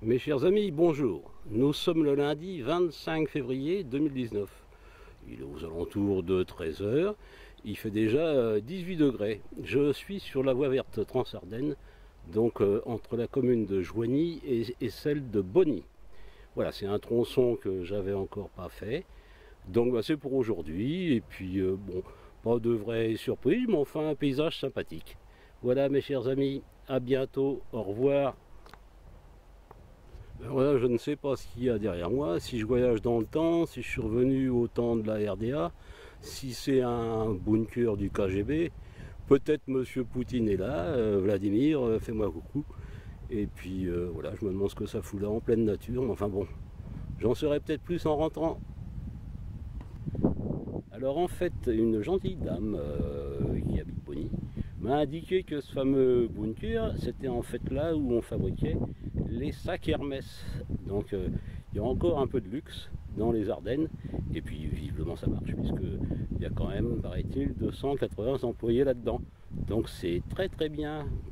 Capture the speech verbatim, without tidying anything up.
Mes chers amis, bonjour. Nous sommes le lundi vingt-cinq février deux mille dix-neuf. Il est aux alentours de treize heures. Il fait déjà dix-huit degrés. Je suis sur la voie verte Transardennes, donc euh, entre la commune de Joigny et, et celle de Bonny. Voilà, c'est un tronçon que j'avais encore pas fait. Donc bah, c'est pour aujourd'hui. Et puis, euh, bon, pas de vraies surprises, mais enfin un paysage sympathique. Voilà mes chers amis, à bientôt, au revoir. Voilà, je ne sais pas ce qu'il y a derrière moi, si je voyage dans le temps, si je suis revenu au temps de la R D A, si c'est un bunker du K G B, peut-être Monsieur Poutine est là, euh, Vladimir, euh, fais-moi coucou. Et puis euh, voilà, je me demande ce que ça fout là en pleine nature, mais enfin bon, j'en saurai peut-être plus en rentrant. Alors en fait, une gentille dame euh, qui habite Bonny m'a indiqué que ce fameux bunker, c'était en fait là où on fabriquait les sacs Hermès. Donc euh, il y a encore un peu de luxe dans les Ardennes, et puis visiblement ça marche, puisqu'il y a quand même, paraît-il, deux cent quatre-vingts employés là-dedans. Donc c'est très très bien